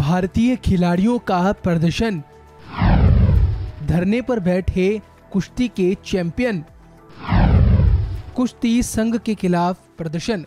भारतीय खिलाड़ियों का प्रदर्शन, धरने पर बैठे कुश्ती के चैंपियन, कुश्ती संघ के खिलाफ प्रदर्शन।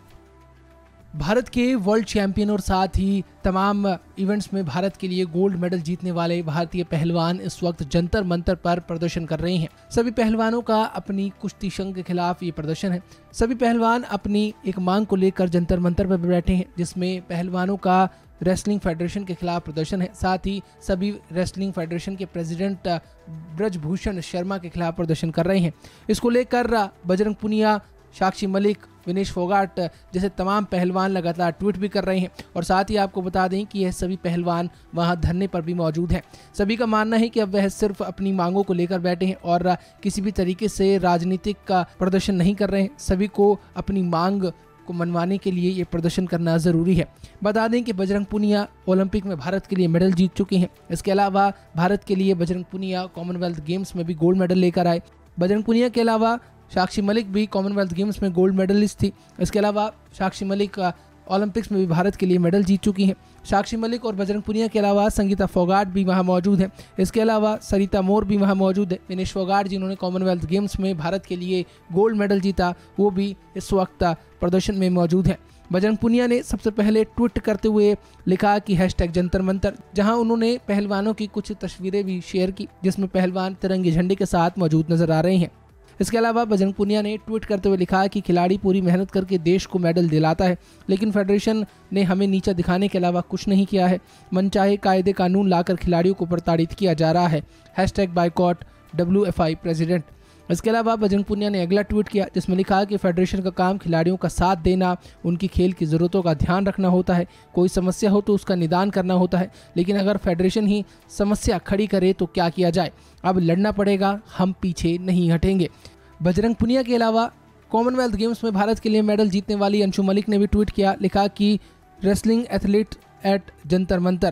भारत के वर्ल्ड चैंपियन और साथ ही तमाम इवेंट्स में भारत के लिए गोल्ड मेडल जीतने वाले भारतीय पहलवान इस वक्त जंतर मंतर पर प्रदर्शन कर रहे हैं। सभी पहलवानों का अपनी कुश्ती संघ के खिलाफ ये प्रदर्शन है। सभी पहलवान अपनी एक मांग को लेकर जंतर मंतर पर बैठे हैं, जिसमें पहलवानों का रेसलिंग फेडरेशन के खिलाफ प्रदर्शन है। साथ ही सभी रेसलिंग फेडरेशन के प्रेसिडेंट ब्रजभूषण शर्मा के खिलाफ प्रदर्शन कर रहे हैं। इसको लेकर बजरंग पुनिया, साक्षी मलिक, विनेश फोगाट जैसे तमाम पहलवान लगातार ट्वीट भी कर रहे हैं। और साथ ही आपको बता दें कि यह सभी पहलवान वहां धरने पर भी मौजूद हैं। सभी का मानना है कि अब वह सिर्फ अपनी मांगों को लेकर बैठे हैं और किसी भी तरीके से राजनीतिक का प्रदर्शन नहीं कर रहे हैं। सभी को अपनी मांग को मनवाने के लिए ये प्रदर्शन करना जरूरी है। बता दें कि बजरंग पुनिया ओलंपिक में भारत के लिए मेडल जीत चुके हैं। इसके अलावा भारत के लिए बजरंग पुनिया कॉमनवेल्थ गेम्स में भी गोल्ड मेडल लेकर आए। बजरंग पुनिया के अलावा साक्षी मलिक भी कॉमनवेल्थ गेम्स में गोल्ड मेडलिस्ट थी। इसके अलावा साक्षी मलिक ओलंपिक्स में भी भारत के लिए मेडल जीत चुकी हैं। साक्षी मलिक और बजरंग पुनिया के अलावा संगीता फोगाट भी वहां मौजूद हैं। इसके अलावा सरिता मोर भी वहां मौजूद है। विनेश फोगाट जिन्होंने कॉमनवेल्थ गेम्स में भारत के लिए गोल्ड मेडल जीता, वो भी इस वक्त प्रदर्शन में मौजूद हैं। बजरंग पुनिया ने सबसे पहले ट्वीट करते हुए लिखा कि #जंतर मंतर, जहां उन्होंने पहलवानों की कुछ तस्वीरें भी शेयर की, जिसमें पहलवान तिरंगे झंडे के साथ मौजूद नजर आ रहे हैं। इसके अलावा बजरंग पुनिया ने ट्वीट करते हुए लिखा कि खिलाड़ी पूरी मेहनत करके देश को मेडल दिलाता है, लेकिन फेडरेशन ने हमें नीचा दिखाने के अलावा कुछ नहीं किया है। मनचाहे कायदे कानून लाकर खिलाड़ियों को प्रताड़ित किया जा रहा है। #Boycott WFI president. इसके अलावा बजरंग पुनिया ने अगला ट्वीट किया, जिसमें लिखा कि फेडरेशन का काम खिलाड़ियों का साथ देना, उनकी खेल की ज़रूरतों का ध्यान रखना होता है। कोई समस्या हो तो उसका निदान करना होता है, लेकिन अगर फेडरेशन ही समस्या खड़ी करे तो क्या किया जाए। अब लड़ना पड़ेगा, हम पीछे नहीं हटेंगे। बजरंग पुनिया के अलावा कॉमनवेल्थ गेम्स में भारत के लिए मेडल जीतने वाली अंशु मलिक ने भी ट्वीट किया, लिखा कि wrestling athlete at Jantar Mantar,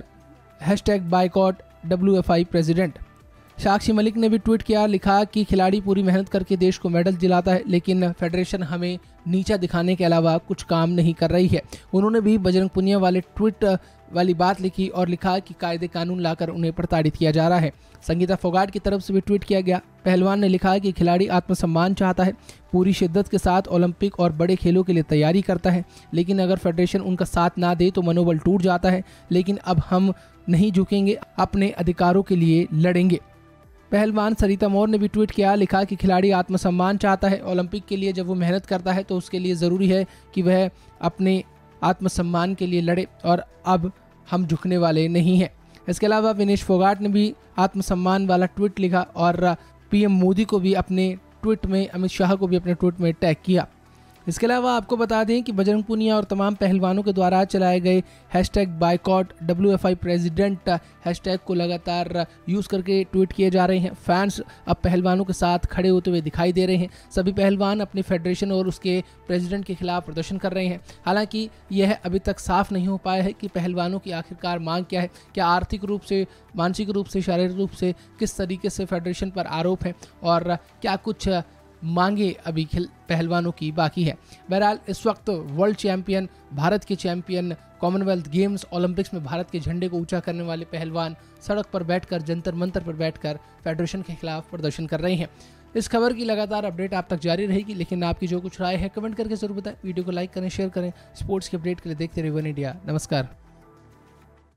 #boycott WFI president. Sakshi Malik ने भी ट्वीट किया, लिखा कि खिलाड़ी पूरी मेहनत करके देश को मेडल दिलाता है, लेकिन फेडरेशन हमें नीचा दिखाने के अलावा कुछ काम नहीं कर रही है। उन्होंने भी बजरंग पुनिया वाले ट्वीट वाली बात लिखी और लिखा कि कायदे कानून लाकर उन्हें प्रताड़ित किया जा रहा है। संगीता फोगाट की तरफ से भी ट्वीट किया गया। पहलवान ने लिखा कि खिलाड़ी आत्मसम्मान चाहता है, पूरी शिद्दत के साथ ओलंपिक और बड़े खेलों के लिए तैयारी करता है, लेकिन अगर फेडरेशन उनका साथ ना दे तो मनोबल टूट जाता है। लेकिन अब हम नहीं झुकेंगे, अपने अधिकारों के लिए लड़ेंगे। पहलवान सरिता मोर ने भी ट्वीट किया, लिखा कि खिलाड़ी आत्मसम्मान चाहता है। ओलंपिक के लिए जब वो मेहनत करता है तो उसके लिए ज़रूरी है कि वह अपने आत्मसम्मान के लिए लड़े, और अब हम झुकने वाले नहीं हैं। इसके अलावा विनेश फोगाट ने भी आत्मसम्मान वाला ट्वीट लिखा और PM मोदी को भी अपने ट्वीट में, अमित शाह को भी अपने ट्वीट में टैग किया। इसके अलावा आपको बता दें कि बजरंग पुनिया और तमाम पहलवानों के द्वारा चलाए गए #बाइकॉट WFI प्रेसिडेंट हैशटैग को लगातार यूज़ करके ट्वीट किए जा रहे हैं। फैंस अब पहलवानों के साथ खड़े होते हुए दिखाई दे रहे हैं। सभी पहलवान अपने फेडरेशन और उसके प्रेसिडेंट के खिलाफ प्रदर्शन कर रहे हैं। हालांकि यह अभी तक साफ नहीं हो पाया है कि पहलवानों की आखिरकार मांग क्या है। क्या आर्थिक रूप से, मानसिक रूप से, शारीरिक रूप से किस तरीके से फेडरेशन पर आरोप है, और क्या कुछ मांगे अभी पहलवानों की बाकी है। बहरहाल इस वक्त वर्ल्ड चैंपियन, भारत के चैंपियन, कॉमनवेल्थ गेम्स, ओलंपिक्स में भारत के झंडे को ऊंचा करने वाले पहलवान सड़क पर बैठकर, जंतर मंतर पर बैठकर फेडरेशन के खिलाफ प्रदर्शन कर रहे हैं। इस खबर की लगातार अपडेट आप तक जारी रहेगी, लेकिन आपकी जो कुछ राय है कमेंट करके जरूर बताएं। वीडियो को लाइक करें, शेयर करें। स्पोर्ट्स के अपडेट के लिए देखते रहिए वन इंडिया। नमस्कार।